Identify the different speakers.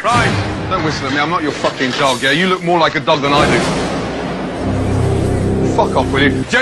Speaker 1: Right, don't whistle at me. I'm not your fucking dog, yeah? You look more like a dog than I do. Fuck off, will you?